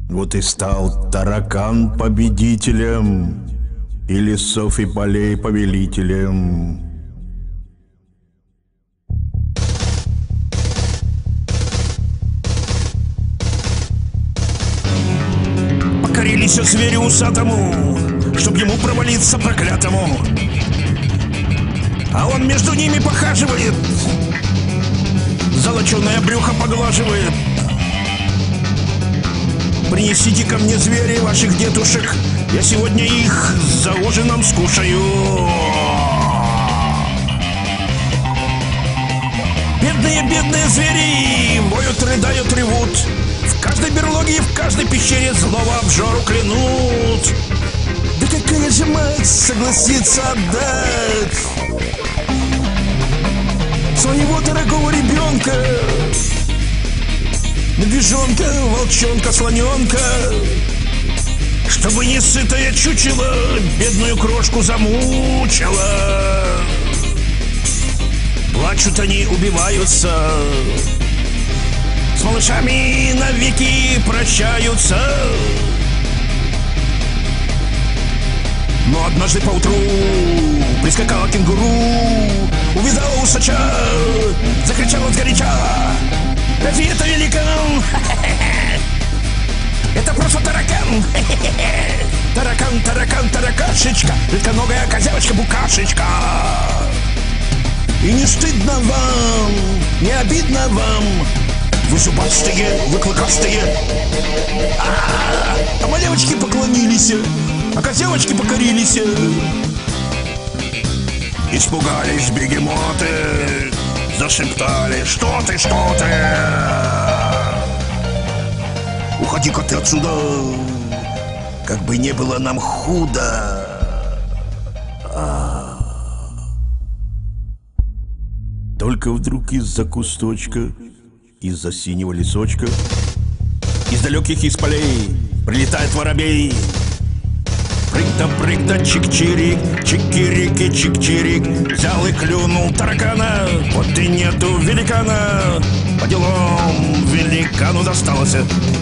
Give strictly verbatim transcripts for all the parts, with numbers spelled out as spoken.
Вот и стал таракан победителем, и лесов и полей повелителем. Покорились зверю усатому, чтоб ему провалиться проклятому. А он между ними похаживает, золоченое брюхо поглаживает. Принесите ко мне звери ваших дедушек, я сегодня их за ужином скушаю. Бедные, бедные звери воют, рыдают, ревут. В каждой берлоге и в каждой пещере злого обжору клянут. Да какая же мать согласится отдать своего дорогого ребенка, медвежонка, волчонка, слоненка, чтобы несытое чучело бедную крошку замучило. Плачут они, убиваются, с малышами навеки прощаются. Но однажды поутру прискакала кенгуру, увидала усача, закричала сгоряча: разве это великан? Это просто таракан. Таракан, таракан, таракашечка, редконогая козявочка-букашечка. И не стыдно вам, не обидно вам, вы зубастые, вы клыкастые. А, а малявочки поклонились, а козявочки покорились. Испугались бегемоты, зашептали: что ты, что ты? Уходи-ка ты отсюда, как бы не было нам худо. А... Только вдруг из-за кусточка, из-за синего лесочка, из далеких из полей прилетает воробей. Прыг-да, прыг-да, чик-чирик, чик-кирики, чик-чирик. Взял и клюнул таракана, вот и нету великана. По делам великану досталось,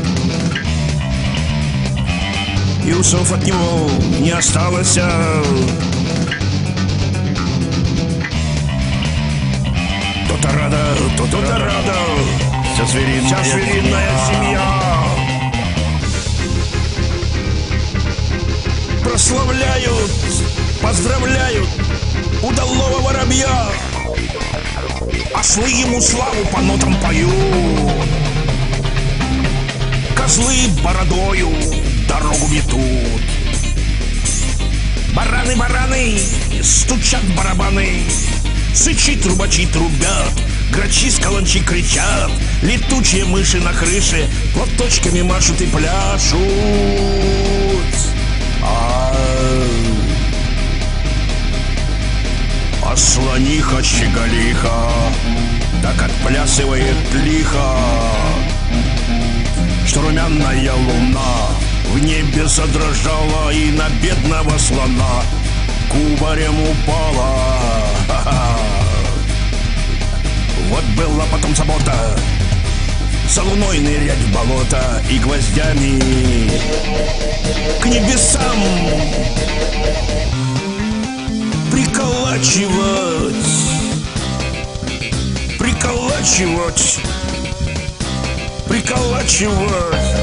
и усов от него не осталось. То-то рада, то-то рада, вся звериная, вся звериная семья прославляют, поздравляют удалого воробья. Ослы ему славу по нотам поют, козлы бородою дорогу метут. Бараны, бараны, стучат барабаны, сычи, трубачи трубят, грачи с каланчи кричат, летучие мыши на крыше платочками машут и пляшут. А, а слониха щеголиха так отплясывает лихо, что румяная луна в небе задрожала и на бедного слона кубарем упала. Ха-ха. Вот была потом забота за луной нырять в болото и гвоздями к небесам приколачивать, приколачивать, приколачивать.